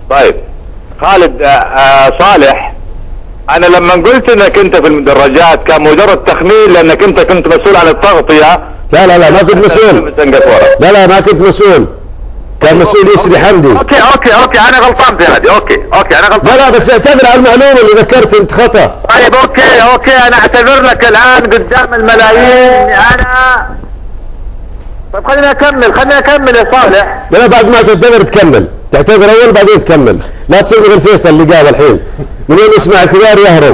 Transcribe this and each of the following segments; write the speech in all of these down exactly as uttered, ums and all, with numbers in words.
طيب خالد، آه آه صالح، انا لما قلت انك انت في المدرجات كان مجرد تخمين لانك انت كنت مسؤول عن التغطيه. لا لا لا ما كنت مسؤول. لا لا ما كنت مسؤول، كان مسؤول يسري حمدي. اوكي اوكي اوكي انا غلطان في هذه. اوكي اوكي انا غلطان. لا لا بس اعتذر على المعلومه اللي ذكرت انت خطا. طيب اوكي اوكي انا اعتذر لك الان قدام الملايين اني انا. طيب خليني اكمل خليني اكمل يا صالح. لا بعد ما تعتذر تكمل، تعتذر اول بعدين تكمل، لا تصير مثل فيصل اللي قال الحين منين يسمع اعتذار يهرب.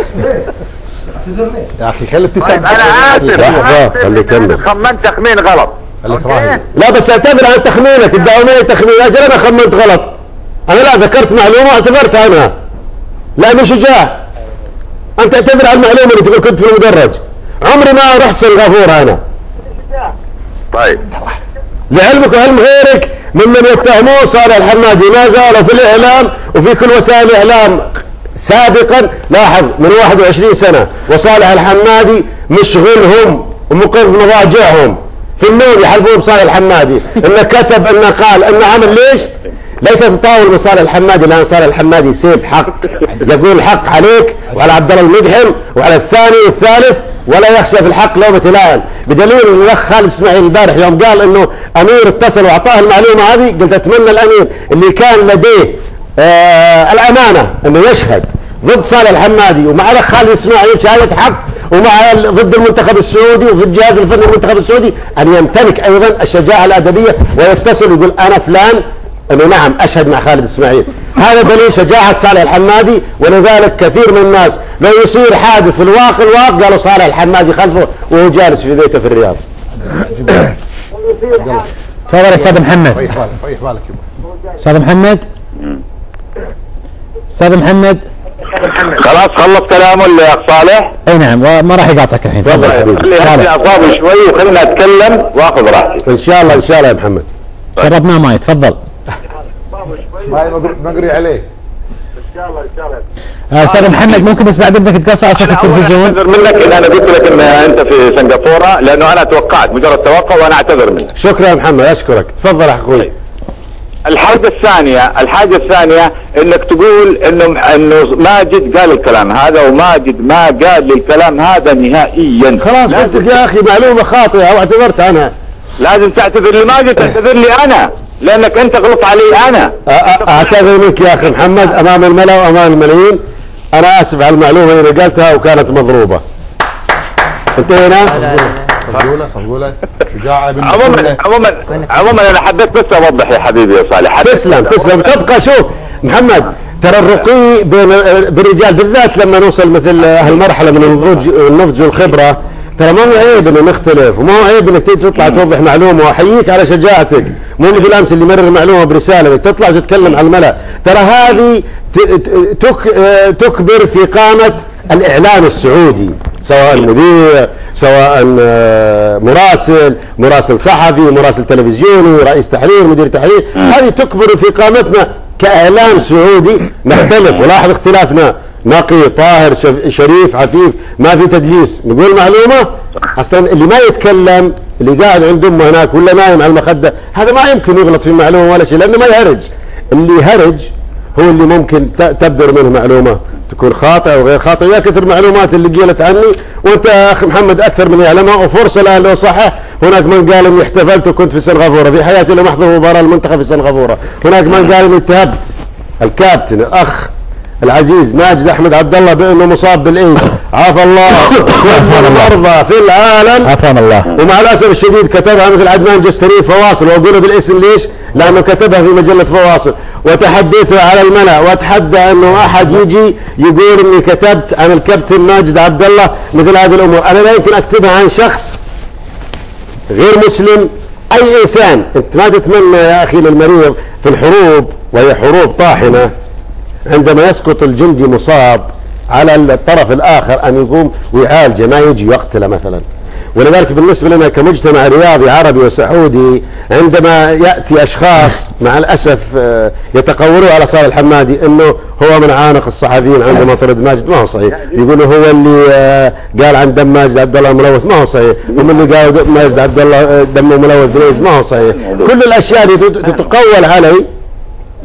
يا اخي خلي ابتسام. طيب انا اسف لحظه خليه يكمل. خمنت تخمين غلط. لا بس اعتذر عن تخمينك، تداومين تخمين، اجل انا خمنت غلط. انا لا ذكرت معلومه واعتذرت عنها لانه شجاع. انت اعتذر عن المعلومه اللي تقول كنت في المدرج. عمري ما رحت سنغافوره انا. طيب لعلمك وعلم غيرك ممن يتهمون صالح الحمادي ما زالوا في الاعلام وفي كل وسائل الاعلام سابقا. لاحظ من واحد وعشرين سنه وصالح الحمادي مشغلهم ومقر في مضاجعهم في النوم يحلبون صالح الحمادي، انه كتب انه قال انه عمل. ليش؟ ليس تطاول من صالح الحمادي، لان صالح الحمادي سيف حق، يقول الحق عليك وعلى عبد الله المدحم وعلى الثاني والثالث ولا يخشى في الحق لومة لائم. بدليل ان الاخ خالد اسماعيل امبارح يوم قال انه امير اتصل واعطاه المعلومه هذه، قلت اتمنى الامير اللي كان لديه آه الامانه انه يشهد ضد صالح الحمادي ومع الاخ خالد اسماعيل شهاده حق ومع ضد المنتخب السعودي وضد الجهاز الفني المنتخب السعودي ان يمتلك ايضا الشجاعه الادبيه ويتصل ويقول انا فلان انه نعم اشهد مع خالد اسماعيل. هذا دليل شجاعه صالح الحمادي، ولذلك كثير من الناس لو يصير حادث في الواقع الواقع قالوا صالح الحمادي خلفه وهو جالس في بيته في الرياض. تفضل يا استاذ محمد. ريح بالك ريح بالك استاذ محمد. استاذ محمد خلاص خلص كلامه اللي يا اخ صالح؟ اي نعم وما راح يقاطعك الحين. تفضل حبيبي. خلي يهدي اعصابه شوي وخلينا اتكلم واخذ راحتي. ان شاء الله ان شاء الله يا محمد. شربناه ماي. تفضل. ماي مقري عليه. ان شاء الله ان شاء الله. استاذ محمد ممكن بس بعد اذنك تقص صوت التلفزيون؟ اعتذر منك ان انا قلت لك ان انت في سنغافوره لانه انا توقعت مجرد توقع وانا اعتذر منك. شكرا يا محمد اشكرك. تفضل يا اخوي. الحاجه الثانيه الحاجه الثانيه انك تقول انه انه ماجد قال الكلام هذا وماجد ما قال لي الكلام هذا نهائيا. خلاص قلت لك يا اخي معلومه خاطئه واعتذرت عنها. لازم تعتذر لماجد، تعتذر لي انا لانك انت غلطت علي انا. اعتذر منك يا اخي محمد امام الملا وامام الملايين. انا اسف على المعلومه اللي قلتها وكانت مضروبه. انتهينا. صفقوله صفقوله شجاعه. عموما عموما عموما انا حبيت بس اوضح يا حبيبي يا صالح. تسلم تسلم. تبقى شوف محمد ترى الرقي بين بالرجال بالذات لما نوصل مثل هالمرحله من النضج النضج والخبره، ترى ما هو عيب انه نختلف وما هو عيب انك تطلع توضح معلومه، واحييك على شجاعتك. مو مثل امس اللي مرر المعلومه برساله تطلع وتتكلم على الملأ. ترى هذه تكبر في قامه الاعلام السعودي، سواء مذيع سواء مراسل مراسل صحفي مراسل تلفزيوني رئيس تحرير مدير تحرير. هذه تكبر في قامتنا كاعلام سعودي. نختلف ولاحظ اختلافنا نقي طاهر شريف عفيف، ما في تدليس. نقول معلومه اصلا اللي ما يتكلم اللي قاعد عند امه هناك ولا نايم على المخده هذا ما يمكن يغلط في معلومه ولا شيء لانه ما يهرج. اللي يهرج هو اللي ممكن تبدر منه معلومه تكون خاطئه وغير خاطئه. يا كثر معلومات اللي قيلت عني وانت يا اخي محمد اكثر من يعلمها. وفرصه الان لو صحح، هناك من قال اني احتفلت وكنت في سنغافوره في حياتي لم احضر مباراه المنتخب في سنغافوره. هناك من قال اني اتهمت الكابتن الاخ العزيز ماجد احمد عبد الله بانه مصاب بالايدز. عافى الله كل المرضى في العالم. عافى الله. ومع الاسف الشديد كتبها مثل عدنان جستري فواصل، واقوله بالاسم ليش؟ لانه كتبها في مجله فواصل. وتحديته على الملأ واتحدى انه احد يجي يقول اني كتبت عن الكابتن ماجد عبد الله مثل هذه الامور. انا لا يمكن اكتبها عن شخص غير مسلم. اي انسان انت ما تتمنى يا اخي للمريض في الحروب وهي حروب طاحنه عندما يسقط الجندي مصاب على الطرف الآخر أن يقوم ويعالجه ما يجي يقتله مثلا. ولذلك بالنسبة لنا كمجتمع رياضي عربي وسعودي عندما يأتي أشخاص مع الأسف يتقولوا على صالح الحمادي أنه هو من عانق الصحفيين عندما طرد ماجد، ما هو صحيح. يقولوا هو اللي قال عن دم ماجد عبد الله ملوث، ما هو صحيح. هم اللي قالوا ماجد عبد الله دمه ملوث بالإيدز، ما هو صحيح. كل الأشياء اللي تتقول علي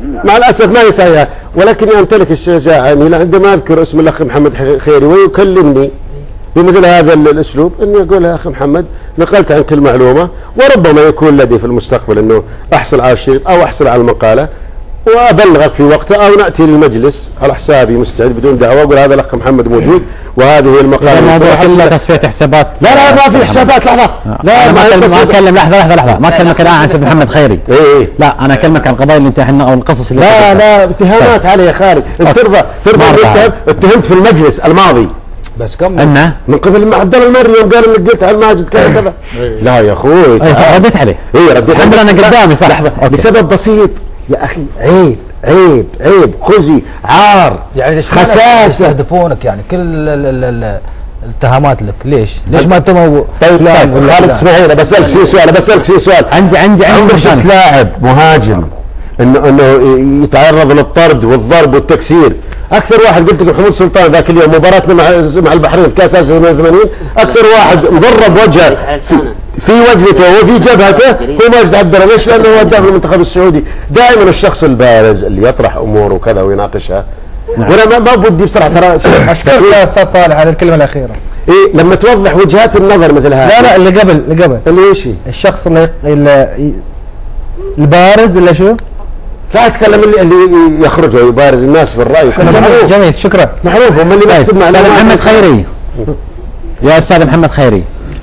مع الاسف ما هي صحيحه، ولكني امتلك الشجاعه اني عندما اذكر اسم الاخ محمد خيري ويكلمني بمثل هذا الاسلوب اني اقول يا اخي محمد نقلت عنك المعلومه، وربما يكون لدي في المستقبل انه احصل على الشريط او احصل على المقاله وابلغك في وقتها، او ناتي للمجلس على حسابي مستعد بدون دعوه اقول هذا الاخ محمد موجود وهذه هي المقاله. الموضوع كله تصفيه حسابات. لا لا ما في حسابات. لحظه لا ما اتكلم لحظه لحظه لحظه ما اكلمك الان عن سيد محمد خيري. ايه لا انا اكلمك عن القضايا اللي انت احنا او القصص اللي لا لا اتهامات علي يا خالد. انت ترضى ترضى اتهمت في المجلس الماضي بس كم أنه من قبل عبد الله المري يوم قال انك قلت عن ماجد كذا كذا. لا يا اخوي رديت عليه. اي رديت الحمد لله انا قدامي صح. لسبب بسيط يا اخي. عيب عيب عيب خزي عار يعني ليش خساسه يستهدفونك يعني كل ال ال ال الاتهامات لك؟ ليش؟ ليش ما انتم طيب طيب خالد اسمعي انا بسالك سي سؤال بسالك سي سؤال عندي عندي عندك شفت لاعب مهاجم انه انه يتعرض للطرد والضرب والتكسير؟ اكثر واحد قلت لك محمود سلطان ذاك اليوم مباراتنا مع مع البحرين في كاس اسيا ثمانية وثمانين، اكثر واحد مضرب وجهه في, في وجهته وفي جبهته هو ماجد عبد الله. ليش؟ لانه هو داخل المنتخب السعودي. دائما الشخص البارز اللي يطرح امور وكذا ويناقشها. نعم. وانا ما, ما بدي بصراحه ترى اشكرك يا استاذ صالح على الكلمه الاخيره. ايه لما توضح وجهات النظر مثل هذه. لا لا اللي قبل اللي قبل اللي ايش الشخص اللي, اللي البارز اللي شو؟ لا اتكلم اللي, اللي يخرج ويبارز الناس بالراي. جميل, جميل شكرا. معروف هم اللي ما يكتب معنا. استاذ محمد خيري يا استاذ محمد خيري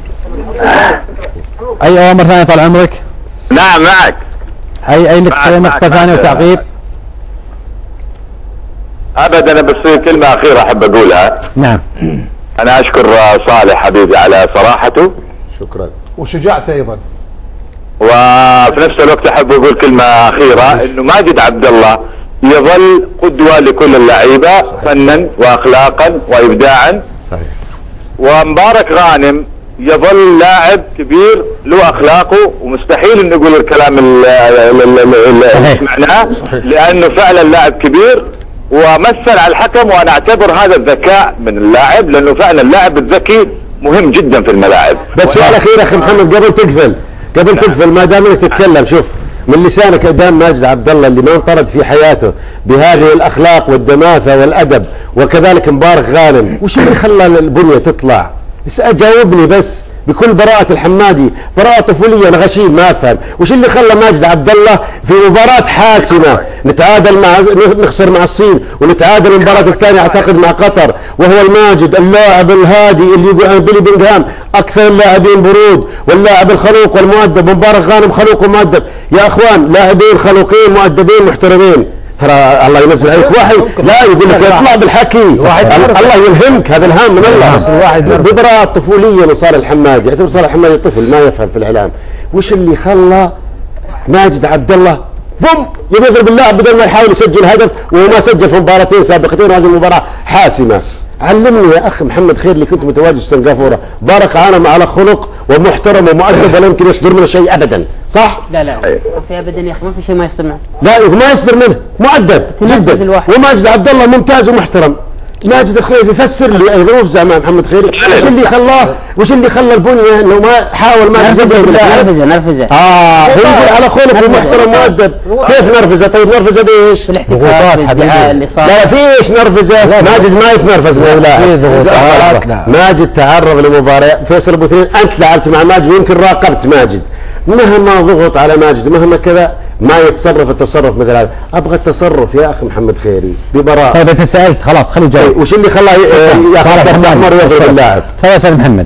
اي اوامر ثانيه طال عمرك؟ نعم معك. اي اي نقطه ثانيه وتعقيب؟ ابدا بس كلمه اخيره احب اقولها. نعم. انا اشكر صالح حبيبي على صراحته. شكرا. وشجاعته ايضا. وفي نفس الوقت احب اقول كلمه اخيره انه ماجد عبد الله يظل قدوه لكل اللعيبه فنا واخلاقا وابداعا. صحيح. ومبارك غانم يظل لاعب كبير له اخلاقه ومستحيل ان نقول الكلام اللي سمعناه لانه فعلا لاعب كبير ومثل على الحكم. وانا اعتبر هذا الذكاء من اللاعب لانه فعلا اللاعب الذكي مهم جدا في الملاعب. بس سؤال اخير اخي محمد قبل تقفل قبل تقفل ما دام انك تتكلم شوف من لسانك قدام ماجد عبد الله اللي ما انطرد في حياته بهذه الاخلاق والدماثه والادب وكذلك مبارك غانم، وش اللي خلى البنيه تطلع؟ جاوبني بس بكل براءة الحمادي، براءة طفولية انا غشيم ما افهم، وش اللي خلى ماجد عبد الله في مباراة حاسمة نتعادل مع نخسر مع الصين ونتعادل المباراة الثانية اعتقد مع قطر، وهو الماجد اللاعب الهادي اللي يقول عن بيلي بنغهام اكثر اللاعبين برود واللاعب الخلوق والمؤدب، ومبارك غانم خلوق ومؤدب. يا اخوان لاعبين خلوقين مؤدبين محترمين، ترى الله ينزل عليك وحي لا يقول لك اطلع بالحكي الله يلهمك، هذا الهام من الله. ببراءة طفولية من صالح الحمادي، يعتبر صالح الحمادي طفل ما يفهم في الاعلام. وش اللي خلى ماجد عبد الله بوم يبي يضرب اللاعب بدل ما يحاول يسجل هدف وهو ما سجل في مباراتين سابقتين وهذه المباراة حاسمة؟ علمني يا اخ محمد خير اللي كنت متواجد في سنغافوره، بارك غانم على خلق ومحترم ومؤدب ولا يمكن يصدر منه شيء ابدا، صح؟ لا لا ما في ابدا يا اخي، ما في شيء ما يصدر منه. لا ما يصدر منه، مؤدب جدا. وماجد عبد الله ممتاز ومحترم. ماجد الخير يفسر لي ايضا وفزع مع محمد خير وش اللي خلاه وش اللي خلى البنيه انه ما حاول ما نرفزه نرفزه نرفزه اه هو يقول على خلق ومحترم مؤدب. كيف نرفزه؟ طيب نرفزه بايش؟ بالاحتفال بالادعاء اللي صار. لا فيش نرفزه، ماجد ما يتنرفز من اللاعب. ماجد تعرض لمباراه فيصل ابو اثنين، انت لعبت مع ماجد ويمكن راقبت ماجد، مهما ضغط على ماجد مهما كذا ما يتصرف التصرف مثل هذا. ابغى التصرف يا اخي محمد خيري ببراءه. طيب انت سالت خلاص خليه يجاوب. وش اللي خلاه ياخذ كرت احمر ويضرب اللاعب؟ تفضل يا استاذ محمد.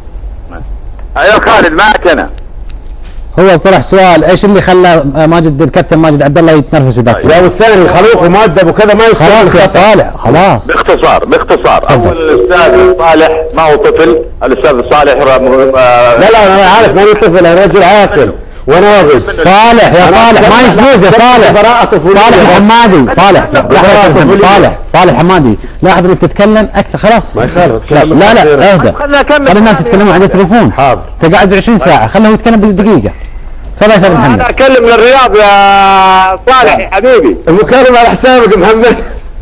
ايوه خالد معك انا. هو طرح سؤال ايش اللي خلى ماجد الكابتن ماجد عبد الله يتنرفز ذاك؟ لا والثاني خلوق ومؤدب وكذا ما يصير. خلاص يا صالح خلاص. باختصار باختصار اول الاستاذ صالح ما هو طفل، الاستاذ صالح لا لا انا عارف ماني طفل، انا رجل عاقل وناضج. صالح يا صالح ما يجوز يا صالح. صالح الحمادي صالح صالح صالح حمادي لاحظ انك تتكلم اكثر خلاص ما يخالف. لا لا اهدى خلي الناس يتكلمون عند التليفون. حاضر انت قاعد ب عشرين ساعه خله هو يتكلم بدقيقه. تفضل يا استاذ محمد. انا اكلم من الرياض يا صالح يا حبيبي. المكالمه على حسابك محمد.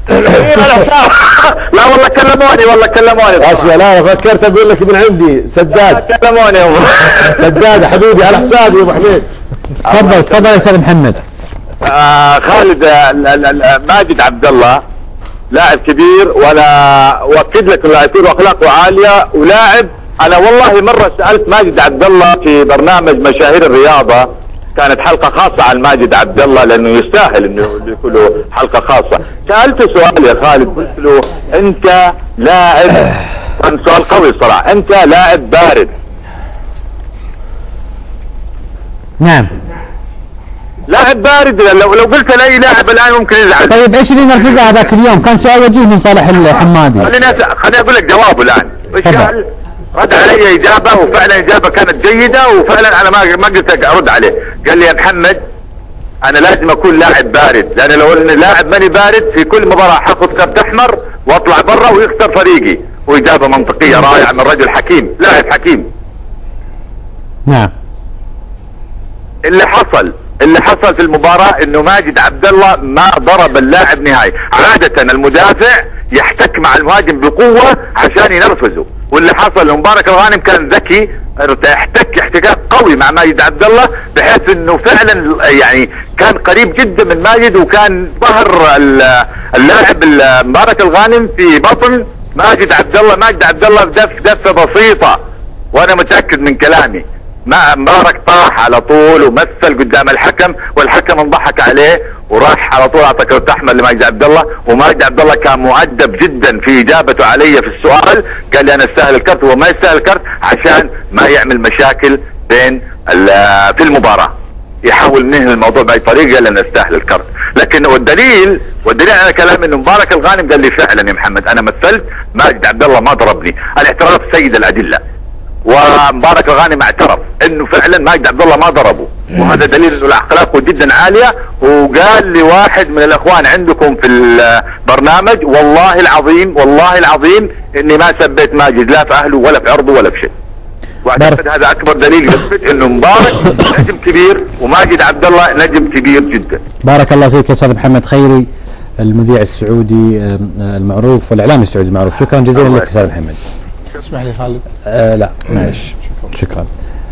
لا والله كلموني والله كلموني اشياء. لا فكرت اقول لك من عندي سداد. كلموني سداد حبيبي على حسابي يا ابو حميد. تفضل تفضل يا استاذ محمد. آه خالد آه ماجد عبد الله لاعب كبير، وانا اؤكد لك انه يكون اخلاقه عاليه ولاعب. انا والله مره سالت ماجد عبد الله في برنامج مشاهير الرياضه، كانت حلقه خاصه عن ماجد عبد الله لانه يستاهل انه يكون له حلقه خاصه. سالته سؤال يا خالد، قلت له انت لاعب، كان سؤال قوي الصراحه، انت لاعب بارد. نعم لاعب بارد، لو لو قلت لاي لاعب الان ممكن يزعل. طيب ايش اللي نرفزه هذاك اليوم؟ كان سؤال وجيه من صالح الحمادي. خليني خليني اقول لك جوابه الان. ايش قال؟ رد علي اجابه، وفعلا اجابه كانت جيده، وفعلا انا ما ما قلت ارد عليه. قال لي يا محمد انا لازم اكون لاعب بارد، لان لو اني لاعب ماني بارد في كل مباراه حاخذ كرت احمر واطلع برا ويخسر فريقي. واجابه منطقيه رائعه من رجل حكيم، لاعب حكيم. نعم. اللي حصل اللي حصل في المباراة انه ماجد عبد الله ما ضرب اللاعب نهائي. عادة المدافع يحتك مع المهاجم بقوة عشان ينرفزه، واللي حصل مبارك الغانم كان ذكي، احتك احتكاك قوي مع ماجد عبد الله بحيث انه فعلا يعني كان قريب جدا من ماجد، وكان ظهر اللاعب مبارك الغانم في بطن ماجد عبد الله. ماجد عبد الله دف دفة بسيطة، وانا متأكد من كلامي. ما مبارك طاح على طول ومثل قدام الحكم، والحكم انضحك عليه وراح على طول اعطى كرت احمر لماجد عبد الله. وماجد عبد الله كان مؤدب جدا في اجابته علي في السؤال، قال لي انا استاهل الكرت، وما يستاهل الكرت عشان ما يعمل مشاكل بين في المباراه، يحاول منه الموضوع باي طريقه لانه يستاهل الكرت. لكن والدليل والدليل على كلام انه مبارك الغانم قال لي فعلا يا محمد انا مثلت، ماجد عبد الله ما ضربني. الاعتراف سيد الادله، ومبارك الغانم اعترف انه فعلا ماجد عبد الله ما ضربه، وهذا دليل انه اخلاقه جدا عاليه. وقال لي واحد من الاخوان عندكم في البرنامج والله العظيم والله العظيم اني ما سبيت ماجد لا في اهله ولا في عرضه ولا في شيء. واعتقد هذا اكبر دليل يثبت انه مبارك نجم كبير وماجد عبد الله نجم كبير جدا. بارك الله فيك يا استاذ محمد خيري المذيع السعودي المعروف والاعلامي السعودي المعروف. شكرا جزيلا لك استاذ محمد. اسمح لي خالد. آه لا معلش شكرا.